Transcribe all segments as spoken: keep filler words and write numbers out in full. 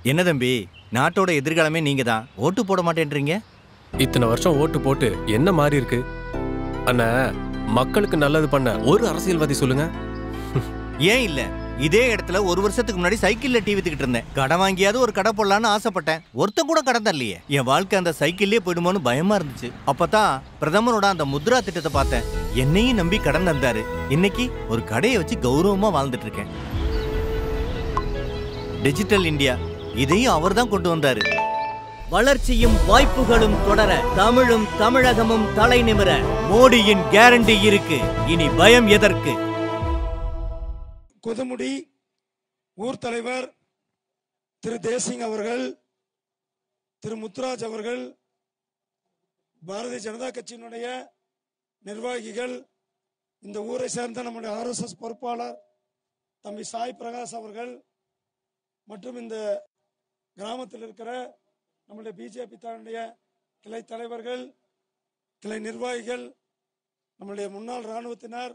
என்ன தம்பி, நாட்டோட எதிர்காலமே நீங்க தான். ஓட்டு போட மாட்டேன்றீங்க? இத்தனை வருஷம் ஓட்டு போட்டு என்ன மாறி இருக்கு? அண்ணா, மக்களுக்கு நல்லது பண்ண ஒரு அரசியல்வாதி சொல்லுங்க. ஏன் இல்ல, இதே இடத்துல ஒரு வருஷத்துக்கு முன்னாடி சைக்கிள்ல டீ வித்துக்கிட்டு இருந்தேன். கடை வாங்கியாவது ஒரு கடை போடலான்னு ஆசைப்பட்டேன். ஒருத்தன் கூட கடன் தரலையே. என் வாழ்க்கை அந்த சைக்கிள்லயே போயிடுமோன்னு பயமா இருந்துச்சு. அப்பதான் பிரதமரோட அந்த முத்ரா திட்டத்தை பார்த்தேன். என்னையும் நம்பி கடன் தந்தாரு. இன்னைக்கு ஒரு கடையை வச்சு கௌரவமா வாழ்ந்துட்டு இருக்கேன். டிஜிட்டல் இந்தியா, இதையும் அவர் தான் கொண்டு வந்தாரு. வளர்ச்சியும் வாய்ப்புகளும் தொடர, தமிழும் தமிழகமும் தலை நிமிர மோடியின் கேரண்டி இருக்கு. இனி பயம் எதற்கு? கொதுமுடி ஊர் தலைவர் திரு தேசிங் அவர்கள், திரு முத்துராஜ் அவர்கள், பாரதிய ஜனதா கட்சியினுடைய நிர்வாகிகள், இந்த ஊரை சேர்ந்த நம்முடைய ஆர் எஸ் எஸ் பொறுப்பாளர் தம்பி சாய் பிரகாஷ் அவர்கள் மற்றும் இந்த கிராமத்தில் இருக்கிற நம்முடைய பிஜேபி தன்னுடைய கிளை தலைவர்கள், கிளை நிர்வாகிகள், நம்முடைய முன்னாள் இராணுவத்தினர்,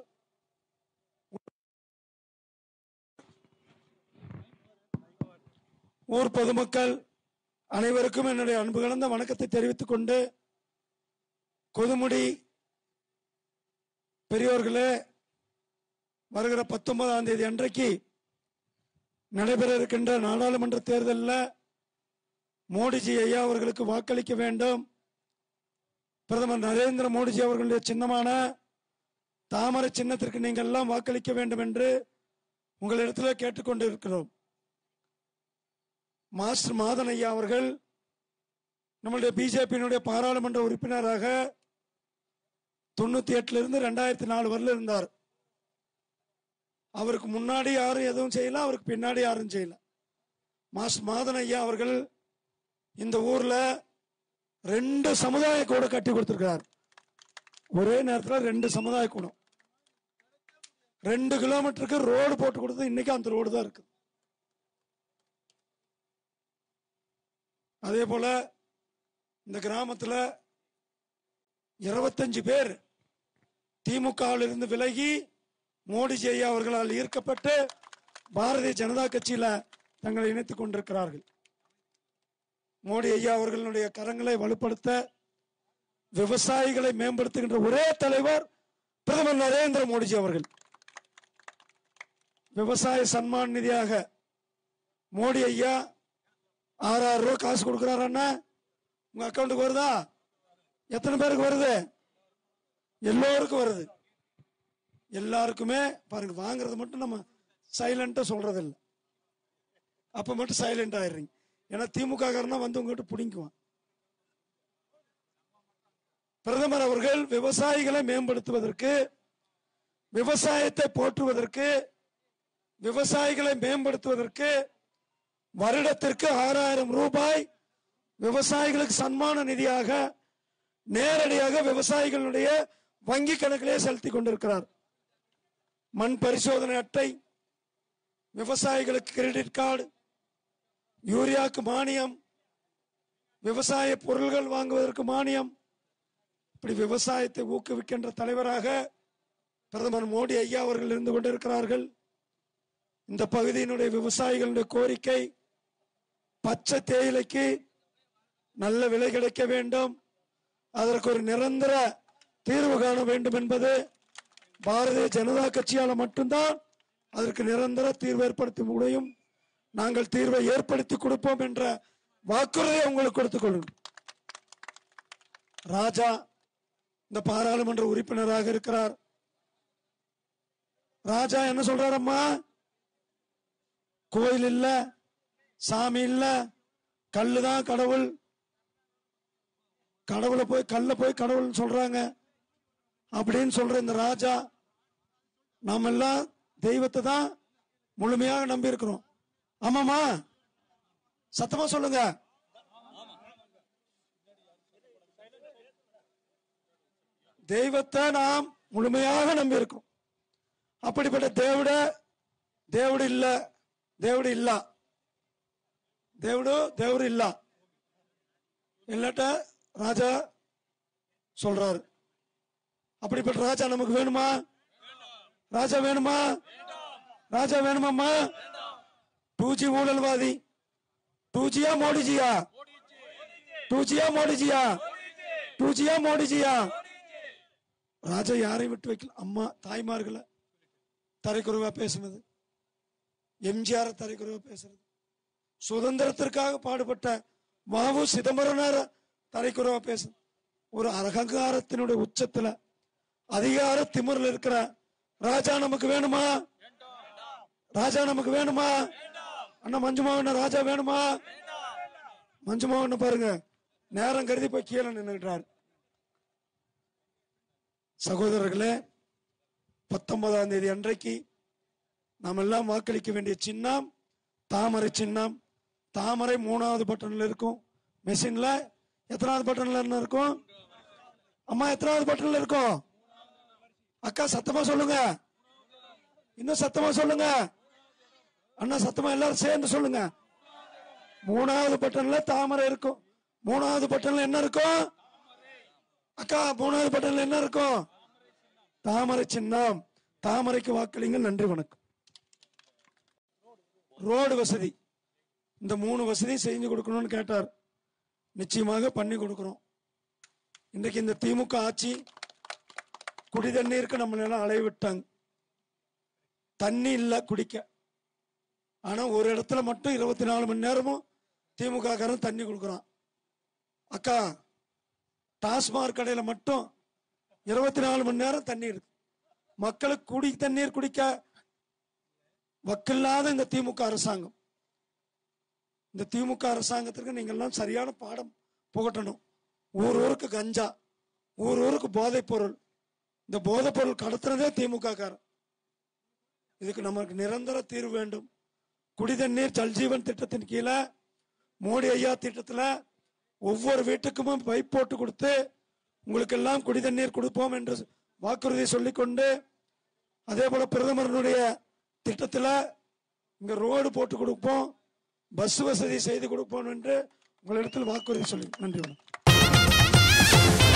ஊர் பொதுமக்கள் அனைவருக்கும் என்னுடைய அன்பு கலந்த வணக்கத்தை தெரிவித்துக் கொண்டு, கொதுமுடி பெரியோர்களே, வருகிற பத்தொன்பதாம் தேதி அன்றைக்கு நடைபெற இருக்கின்ற நாடாளுமன்ற தேர்தலில் மோடிஜி ஐயா அவர்களுக்கு வாக்களிக்க வேண்டும். பிரதமர் நரேந்திர மோடிஜி அவர்களுடைய சின்னமான தாமரை சின்னத்திற்கு நீங்கள் எல்லாம் வாக்களிக்க வேண்டும் என்று உங்களிடத்தில் கேட்டுக்கொண்டு இருக்கிறோம். மாஸ்டர் மாதன் ஐயா அவர்கள் நம்முடைய பிஜேபியினுடைய பாராளுமன்ற உறுப்பினராக தொண்ணூத்தி எட்டுல இருந்து ரெண்டாயிரத்தி நாலு வரல இருந்தார். அவருக்கு முன்னாடி யாரும் எதுவும் செய்யல, அவருக்கு பின்னாடி யாரும் செய்யல. மாஸ்டர் மாதன் ஐயா அவர்கள் இந்த ஊர்ல ரெண்டு சமுதாய கூட கட்டி கொடுத்திருக்கிறார். ஒரே நேரத்தில் ரெண்டு சமுதாய கூடம், ரெண்டு கிலோமீட்டருக்கு ரோடு போட்டு கொடுத்தது இன்னைக்கு அந்த ரோடு தான் இருக்கு. அதே போல இந்த கிராமத்தில் இருபத்தஞ்சு பேர் திமுகவில் இருந்து விலகி மோடிஜி ஐயா அவர்களால் ஈர்க்கப்பட்டு பாரதிய ஜனதா கட்சியில தங்களை இணைத்துக் கொண்டிருக்கிறார்கள். மோடி ஐயா அவர்களுடைய கரங்களை வலுப்படுத்த, விவசாயிகளை மேம்படுத்துகின்ற ஒரே தலைவர் பிரதமர் நரேந்திர மோடிஜி அவர்கள். விவசாய சன்மான் நிதியாக மோடி ஐயா ஆறாயிரம் ரூபாய் காசு கொடுக்கிறாரன்னா உங்க அக்கௌண்ட்டுக்கு வருதா? எத்தனை பேருக்கு வருது? எல்லோருக்கும் வருது. எல்லாருக்குமே பாருங்க, வாங்குறது மட்டும் நம்ம சைலண்டா சொல்றது இல்லை. அப்ப மட்டும் சைலண்ட் ஆயிடுறீங்க. ஏன்னா திமுக காரனா வந்து உங்ககிட்ட பிடிக்குவான். பிரதமர் அவர்கள் விவசாயிகளை மேம்படுத்துவதற்கு, விவசாயத்தை போற்றுவதற்கு, விவசாயிகளை மேம்படுத்துவதற்கு வருடத்திற்கு ஆறாயிரம் ரூபாய் விவசாயிகளுக்கு சன்மான நிதியாக நேரடியாக விவசாயிகளுடைய வங்கி கணக்கிலே செலுத்தி கொண்டிருக்கிறார். மண் பரிசோதனை அட்டை, விவசாயிகளுக்கு கிரெடிட் கார்டு, யூரியாவுக்கு மானியம், விவசாய பொருள்கள் வாங்குவதற்கு மானியம், இப்படி விவசாயத்தை ஊக்குவிக்கின்ற தலைவராக பிரதமர் மோடி ஐயா அவர்கள் இருந்து கொண்டிருக்கிறார்கள். இந்த பகுதியினுடைய விவசாயிகளுடைய கோரிக்கை, பச்சை தேயிலைக்கு நல்ல விலை கிடைக்க வேண்டும், அதற்கு ஒரு நிரந்தர தீர்வு காண வேண்டும் என்பது பாரதிய ஜனதா கட்சியால் மட்டும்தான் அதற்கு நிரந்தர தீர்வு ஏற்படுத்த முடியும். நாங்கள் தீர்வை ஏற்படுத்தி கொடுப்போம் என்ற வாக்குறுதியை உங்களுக்கு கொடுத்துக் கொள்ளும். ராஜா இந்த பாராளுமன்ற உறுப்பினராக இருக்கிறார். ராஜா என்ன சொல்றாரம்மா? கோயில் இல்ல, சாமி இல்ல, கல்லுதான் கடவுள். கடவுளை போய் கல்ல போய் கடவுள் சொல்றாங்க அப்படின்னு சொல்ற இந்த ராஜா, நாம எல்லாம் தெய்வத்தை தான் முழுமையாக நம்பி இருக்கிறோம். ஆமாமா, சத்தமா சொல்லுங்க. தெய்வத்தை நாம் முழுமையாக நம்பி இருக்கோம். அப்படிப்பட்ட தேவட தேவடு இல்ல, தேவடு இல்ல, தேவடு தேவரு இல்ல இல்லட்ட ராஜா சொல்றாரு. அப்படிப்பட்ட ராஜா நமக்கு வேணுமா? ராஜா வேணுமா? ராஜா வேணுமாம்மா? டூ ஜி ஊழல்வாதி டூ ஜியா மோடிஜியா? டூ ஜியா மோடிஜியா? டூ ஜியா மோடிஜியா? ராஜா யாரையும் விட்டு வைக்கல. அம்மா தாய்மார்களை தரைக்குறைவா பேசுனது, எம்ஜிஆர் தரைக்குறைவா பேசுறது, சுதந்திரத்திற்காக பாடுபட்ட மாவு சிதம்பரனார தரைக்குறைவா பேசு, ஒரு அகங்காரத்தினுடைய உச்சத்துல அதிகார திமிரில் இருக்கிற ராஜா நமக்கு வேணுமா? ராஜா நமக்கு வேணுமா? அண்ணா மஞ்சுமாவண்ண ராஜா வேணுமா? மஞ்சுமாவண்ண பாருங்க, நேரம் கருதி போய் கீழே நின்றுட்டார். சகோதரர்களே, பத்தொன்பதாம் தேதி அன்றைக்கு நாம் எல்லாம் வாக்களிக்க வேண்டிய சின்னம் தாமரை சின்னம். தாமரை மூணாவது பட்டன்ல இருக்கும். மெஷின்ல எத்தனாவது பட்டன்ல இருக்கும்? அம்மா எத்தனாவது பட்டன்ல இருக்கும்? அக்கா சத்தமா சொல்லுங்க, இன்னும் சத்தமா சொல்லுங்க. அண்ணா சத்தமா எல்லாரும் சேர்ந்து சொல்லுங்க. மூணாவது பட்டன்ல தாமரை இருக்கும். மூணாவது பட்டன்ல என்ன இருக்கும்? அக்கா மூணாவது பட்டன்ல என்ன இருக்கும்? தாமரை சின்னம். தாமரைக்கு வாக்களிங்க. நன்றி, வணக்கம். ரோடு வசதி, இந்த மூணு வசதி செஞ்சு கொடுக்கணும்னு கேட்டார். நிச்சயமாக பண்ணி கொடுக்கிறோம். இன்றைக்கு இந்த திமுக ஆட்சி குடி தண்ணீருக்கு நம்ம எல்லாம் அலைய விட்டாங்க. தண்ணி இல்ல குடிக்க. ஆனா ஒரு இடத்துல மட்டும் இருபத்தி நாலு மணி நேரமும் திமுக காரன் தண்ணி கொடுக்குறான். அக்கா டாஸ்மாக் கடையில மட்டும் இருபத்தி நாலு மணி நேரம் தண்ணி இருக்கு. மக்களுக்கு குடி தண்ணீர் குடிக்க வக்கில்லாத இந்த திமுக அரசாங்கம். இந்த திமுக அரசாங்கத்திற்கு நீங்க எல்லாம் சரியான பாடம் புகட்டணும். ஊர் ஊருக்கு கஞ்சா, ஊர் ஊருக்கு போதைப் பொருள். இந்த போதைப் பொருள் கடத்துறதே திமுக காரன். இதுக்கு நமக்கு நிரந்தர தீர்வு வேண்டும். குடிதண்ணீர் ஜல்ஜீவன் திட்டத்தின் கீழே மோடி ஐயா திட்டத்துல ஒவ்வொரு வீட்டுக்கும் பைப் போட்டு கொடுத்து உங்களுக்கு எல்லாம் குடிதண்ணீர் கொடுப்போம் என்று வாக்குறுதி சொல்லிக்கொண்டு, அதே போல பிரதமருடைய திட்டத்தில் இங்க ரோடு போட்டு கொடுப்போம், பஸ் வசதி செய்து கொடுப்போம் என்று உங்களிடத்தில் வாக்குறுதி சொல்லி. நன்றி.